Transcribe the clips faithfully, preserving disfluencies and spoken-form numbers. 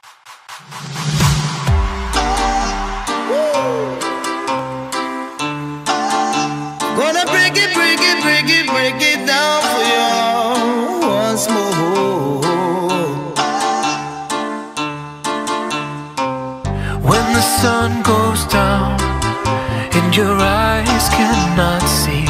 Gonna break it, break it, break it, break it down for you once more. When the sun goes down and your eyes cannot see,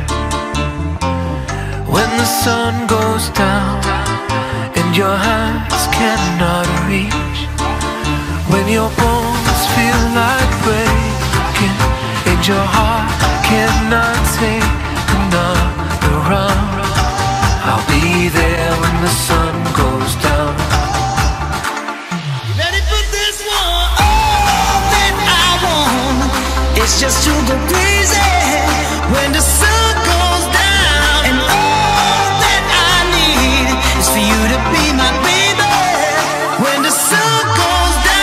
when the sun goes down and your hands cannot reach, when your bones feel like breaking and your heart cannot take another round, I'll be there when the sun goes down. You ready for this one? All that I want is just to go crazy when the sun goes down, and all that I need is for you to be my baby when the sun goes down.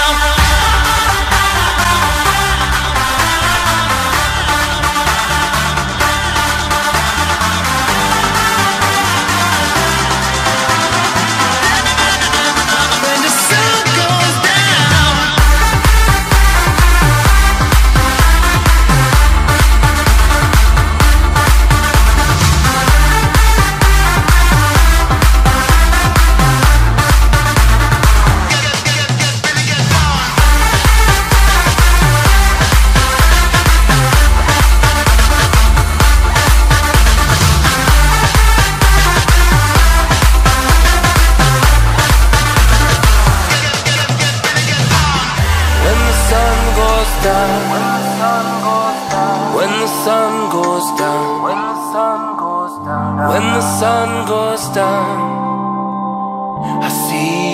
When the sun goes down, when the sun goes down, when the sun goes down, I see